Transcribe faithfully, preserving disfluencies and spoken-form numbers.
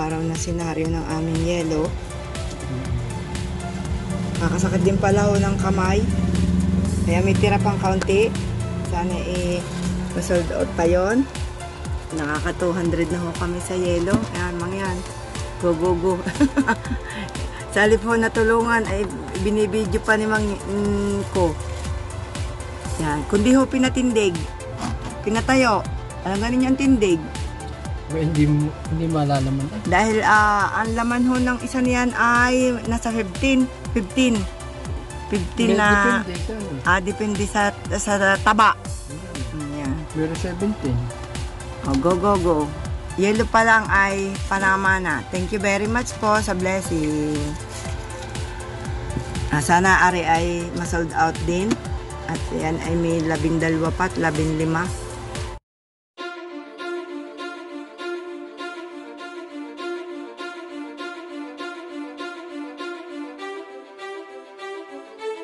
araw na senaryo ng aming yelo. Nakakasakit din pala ho ng kamay. Kaya may tira pang kaunti. Sana eh, masold out pa yun. Nakaka two hundred na ho kami sa yelo. Ayan, mga yan. Go, go, go. Sa halip ho na tulungan, ay binibidyo pa ni Mang mm, ko. Yan. Kundi ho pinatindig. Pinatayo. Alam nga ninyo ang tindig. Ba, hindi, hindi malalaman. Dahil uh, ang laman ho ng isa niyan ay nasa fifteen. fifteen. fifteen na... Depende sa ano. Ah, depende sa, sa taba. Yan. Pero seventeen. Oh, go, go, go. Yellow pa lang ay Panama na. Thank you very much po sa blessing. Ah, sana ari ay masold out din. At yan ay may labing dalawa pa at labing lima.